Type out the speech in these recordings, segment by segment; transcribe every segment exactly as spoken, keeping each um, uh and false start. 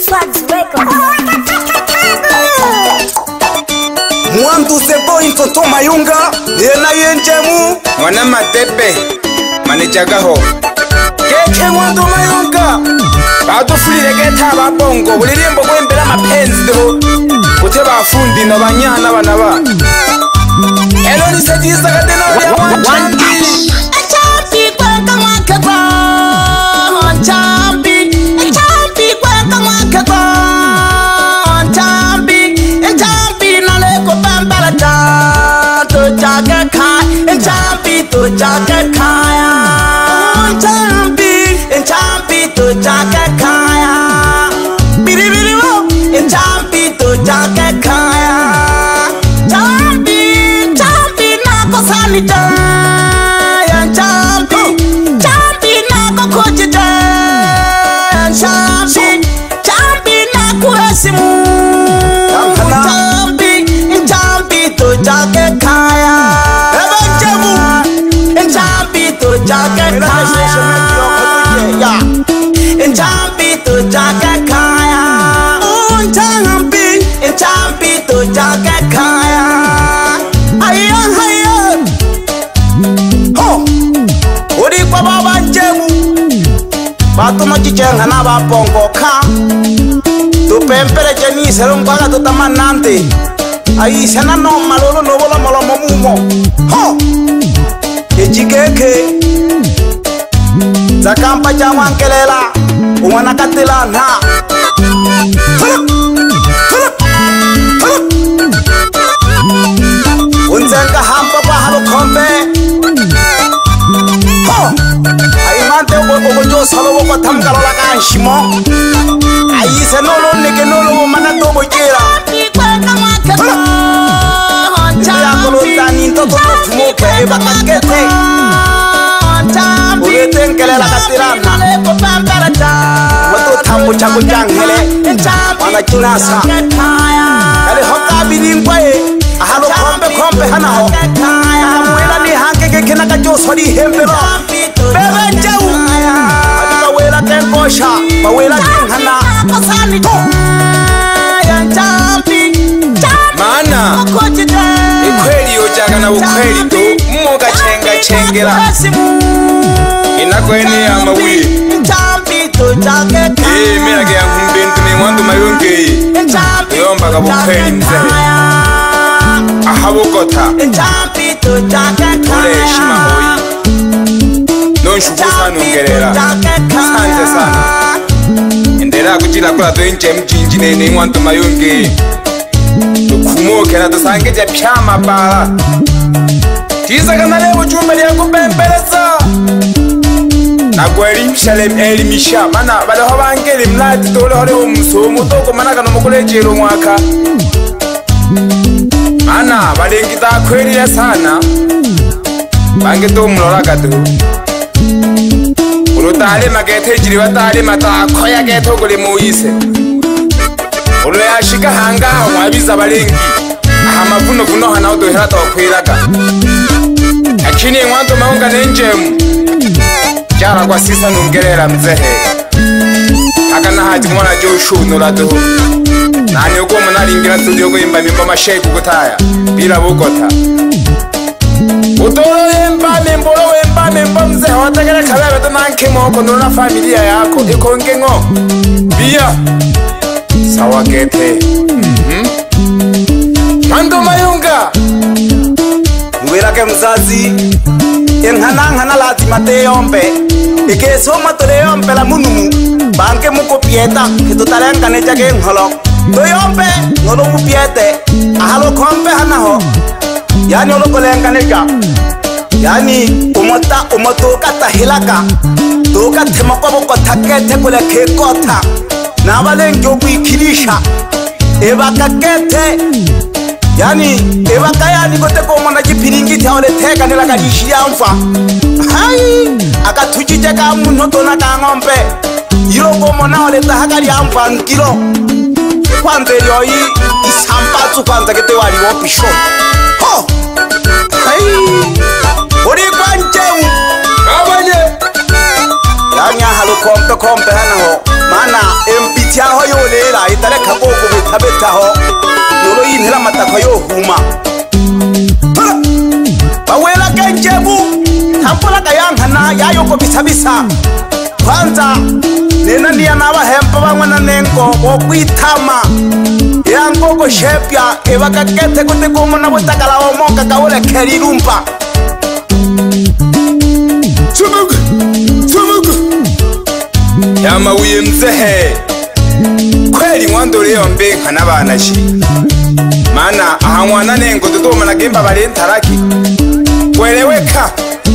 Swags Records. Mwandu sebo intoto mayunga yena yenjemu mwana matepe manejagaho keke mwandu mayunga badufulire geta babongo bulirimbo gwembera mapenzi do ute bafundi no banyana bana ba elo ni sejiza kadeno ya wanjandi champi kweka mwakaba champi champi kweka mwakaba champi champi naleko bambala cha to jaga kai champi to jaga kaya champi champi to jaga kaya biri biri wo champi to jaga kaya champi champi na ko sanita champi champi na ko kojita champi champi na ko asimu champi champi to jaga kaya ebanjemu champi to jaga kaya ya champi to jaga kaya champi champi to jaga kaya ayo ayo ho uri kwa babanjemu batuma kijenga na bapongo ka tupempere jeni serum kwaga tutamanante ai sana no malolo no bola molo momumo ho ejikeke zakampa jamwankelela umwana katilana unzenga hamba kwa halo kombe ho ai mante ugo jo salo ko tamkalo la kanshimo ai se nolo neke nolo mana to bojera ya kolo tani to to tumo ke bakakete ulete nkele la katirana wato tambo chango jangele wana kinasa kale hoka bilingwe ahalo kombe kombe hana ho mwela ni hanke ke kena ka jo sodi hembelo bebe jau adika wela tenkosha bawela hana mana ikweli ojaga na ukweli do mmoga chenga chengera inakweni ya mawili eh mira ke yankumbe ntumi mwandu mayonge yomba ka bukweli mzee ahabokota ule heshima hoi nonshukusa nungerera asante sana endera kujila kula to inche mjinji nene mwandu mayonge tukumoke na tusangeje pyama bala tiza kana leo chumba lya kupembeleza na kweli mshalem elimisha mana bale ho bangeli mlati tole hore umusomo toko mana kana mukolejero mwaka mana balengita kweli ya sana bange to mlora gatu urutale magete jiri watale mata khoya geto gole moyise ulo yashika hanga wabiza balengi amavuno vuno hana udohera to kwiraga akini mwanzo maunga nenjemu jara kwa sisa nungerera mzehe akana haji mwana jo shuno lado nani uko mnalingira studio ko imba mimba masheku kutaya bila bukota utoro imba mimbolo imba mimba mzehe wategera kalebe to nanke moko nona familia yako iko ngengo bia sawa gete mhm mando mayunga ngwira ke mzazi enhana hana lazima te yombe ikeso matore yombe la munumu banke muko pieta kitotalenga ne jage nholo to yombe ngolo mupiete ahalo kombe hana ho yani olo kolenga ne ja yani umota umotoka tahilaka toka temako boko takete kule kekota na balengi okuikirisha ebakakete yani ebaka yani kote ko mona jipiringi taole teka nela kadishi yamfa hai akatujije ka munno tona ka ngombe yiro ko mona ole tahakari yamfa nkilo kwanze yoyi isamba tu kwanza kete wali wo pisho ho hai ori kwanje abanye yani halo kompe kompe hana ho mana empiti aho yole kagogo bitabetaho noro yintera amatako yo huma bawela kenjebu tampula kayankana yayoko bisabisa kwanza nena niya nabahempa bamwana nengo bokwitama yangogo shepya ebakakete kote komona botakala omoka kawole kerirumpa Tumugu Tumugu Yama uye mzehe kweli mwando leo mbenka n'abana shi mana aha mwana nengo dodoma na gemba bale ntaraki kweleweka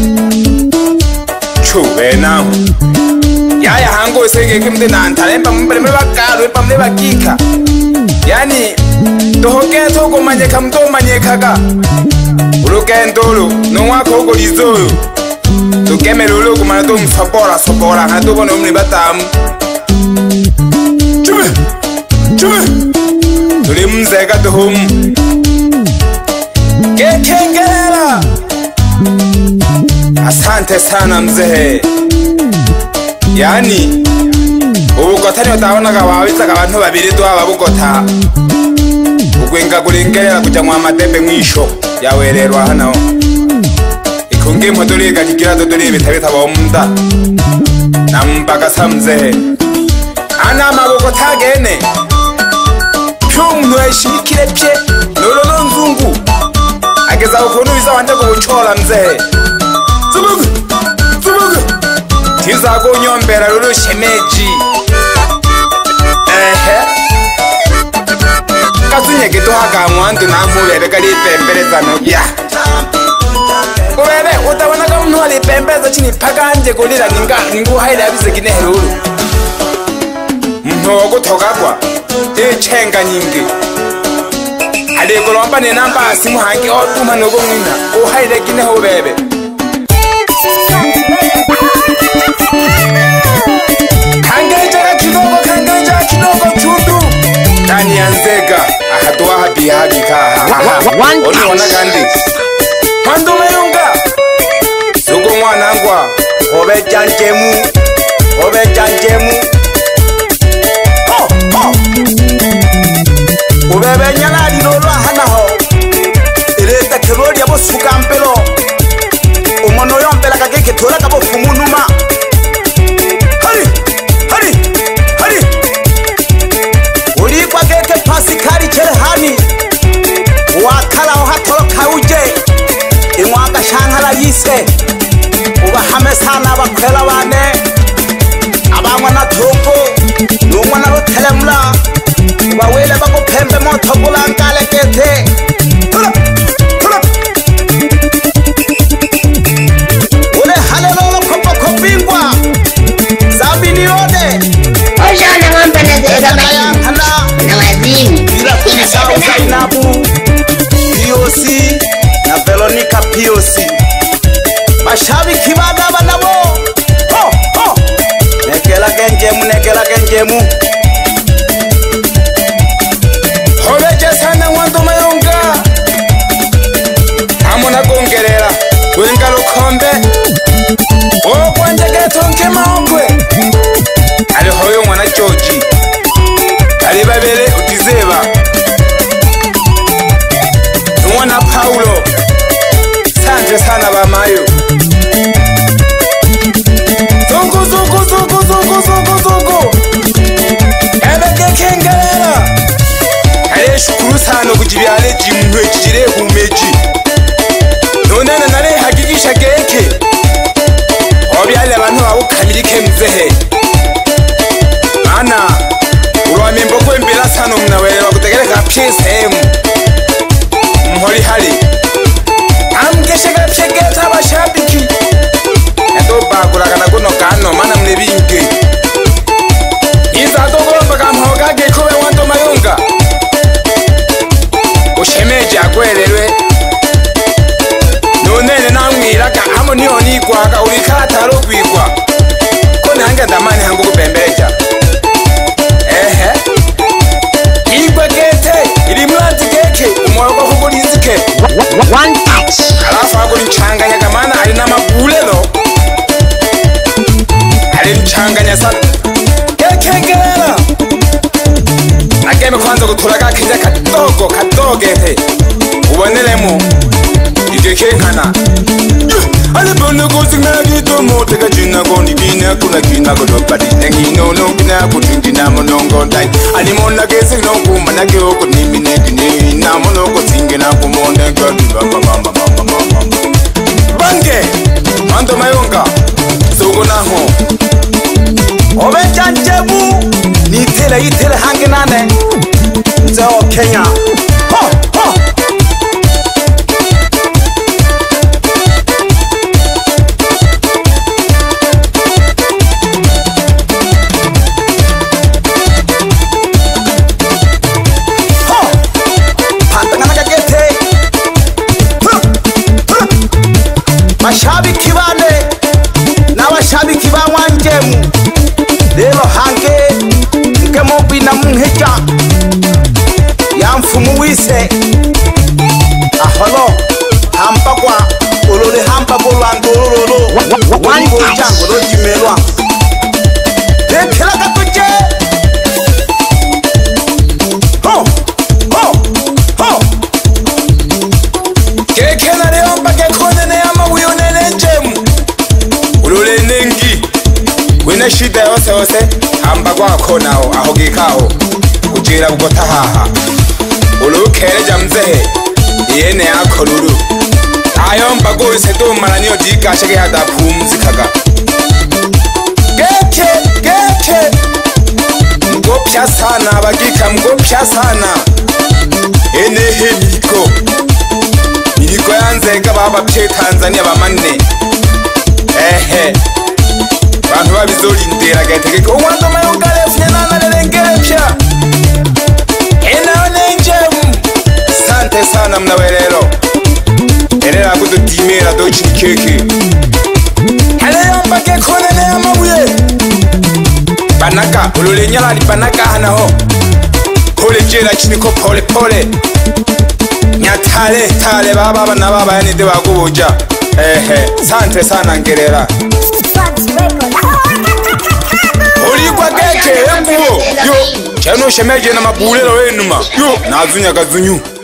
chube naho yaya hango sengeke mde nantalemba mbere bakalo epamle bakika yani dohoke toko manyeka mtomanyekaga urugendo no mwako golizoyo tukemerolo kumana to msapora sopora hatu kono mni batamu chube chube tuli mzeka tuhum kekengela asante sana mzehe yani ubugota niyo tabonaga wabitsaga abantu babiri tu ababugota ugwenga kulingerera kuja mwa matembe mwisho yawererwa hano ikunge motoliga kikira dodoli bitabita bomda nampaka samze ana mabugota gene cyumwe shikire pye lolo nzungu ageza ukuntu bizabande kubucola mzehe zubugu zubugu tiza kunyombera lolo shemeji ehe kasunye gitohaga mwandu namubere kali pemberezano ya kubere utabona ko umuntu ali pembeza chini paganje kulira ninga ningu haira yabize kinehero ntogo togagwa echenga nyingi ali kolomba ne namba simu hangi otuma nogo mwina o haira kineho bebe kangeja kidogo kangeja kidogo chundu tani yanzega ahadwa habi habi ka oni wana kandi Mando mayunga Sugo mwana ngwa Obe janjemu Obe janjemu Oh, oh Ubebe nyala dinolwa hana ho Ileta kiroli yabo suka mpelo Umono yompela kakeke tola kabo fumunuma Hari, hari, hari Uli kwa keke pasikari cherehani Wakala ohatolo kauje Imwaka shankala yise ubahame sana abakwela bane abamwa na thoko numwa na rutelemla ubawele bakupembe moto kulankale kete tula tula ule halelo kopo kopingwa sabini ode ojana ngombe na zega kana na wazimu bila kunisahau Zainabu P O C na Veronica P O C mashabiki bagaba nabo ho ho nekela genjemu nekela genjemu hobeje sana mwando mayunga amona kongerera wenga lukombe o kwanje getonke maongwe ali hoyo mwana George ali babele utizeba mwana Paulo sante sana bamayo zongo zongo zongo zongo zongo zongo ebeke kengerera ale shukuru sana kujibyale jimwe kijire humeji nonana nale hakikisha geke obyale abantu babukamilike mzehe ana urwamimbo kwembera sana mnawele bakutegereka psm mhori hali amgeshega pshegeta abashabiki eto baguragana kuno kano mana mnebinge iza togomba kamhoga gekobe wanto mayunga ushemeje agwererwe nonene namwiraga amo niyo nigwaga urikataro kwigwa ko nange ndamani hangu kubembeja ehe igwe gete guturaga kija kadogo kadogete ubonelemo igekenkana ale bono kusinga gito mote kajina goni bina kuna kina godo padi nengi no no kina kutingi na monongo dai ali mona gese no kuma na gyo ko ni mine gine na mono ko singe na ko mona gadi mama mama mama mama bange mando mayonga sogo na ho obe chanchebu ni tele itele hange nane nzo Kenya ho ho mashabiki bane n'abashabiki ba Wanjemu rero hange nke mubi na munheja yamfumu wise aholo hampakwa olole hampako lwangololo wango chango lojimelwa ekela katuje ho ho ho kekela leo mpake kone ne wina shida yose yose hamba kwakho nawo aho gikaho kujira ugota haha ulukereja mzehe yene yakho lulu ayo mbago ise domara niyo dikasheke hadapumzikaga geke geke mgopya sana abagika mgopya sana ene heliko iliko yanzeka baba pye Tanzania bamanne ehe bantu babizolindira gategeko uwanza mayongale fyenana lelengepya ena nenjemu sante sana mnawelelo erera kudutimira dochi keke haleyo mbake konene amabuye banaka ulule nyala li banaka hanaho pole jela chiniko pole pole nyatale tale baba bana baba yani de bakubuja ehe sante sana ngerera Olikwa keke embuo yo chano shemeje na mabulelo enuma yo nazunya kazunyu